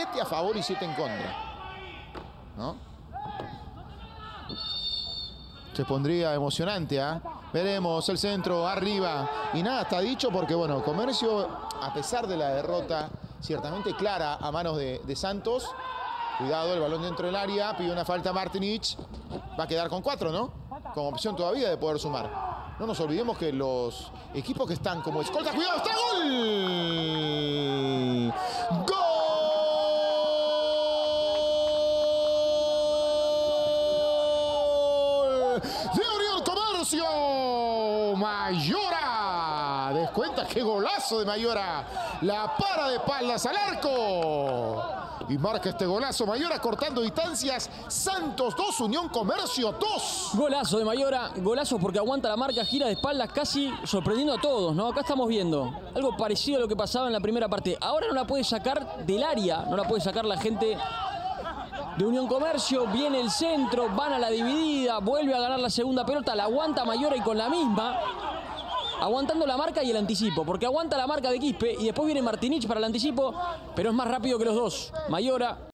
7 a favor y 7 en contra, ¿no? Se pondría emocionante, ¿ah? Veremos el centro arriba. Y nada, está dicho porque, bueno, Comercio, a pesar de la derrota ciertamente clara a manos de Santos, cuidado, el balón dentro del área, pide una falta Martinich. Va a quedar con 4, ¿no? Con opción todavía de poder sumar. No nos olvidemos que los equipos que están como escolta, ¡cuidado! ¡Está gol! ¡Gol! ¡De Unión Comercio! ¡Mayora! Descuenta qué golazo de Mayora. La para de espaldas al arco. Y marca este golazo Mayora cortando distancias. Santos 2, Unión Comercio 2. Golazo de Mayora, golazo porque aguanta la marca, gira de espaldas casi sorprendiendo a todos, ¿no? Acá estamos viendo algo parecido a lo que pasaba en la primera parte. Ahora no la puede sacar del área, no la puede sacar la gente de Unión Comercio. Viene el centro, van a la dividida, vuelve a ganar la segunda pelota, la aguanta Mayora y con la misma, aguantando la marca y el anticipo, porque aguanta la marca de Quispe y después viene Martinich para el anticipo, pero es más rápido que los dos. Mayora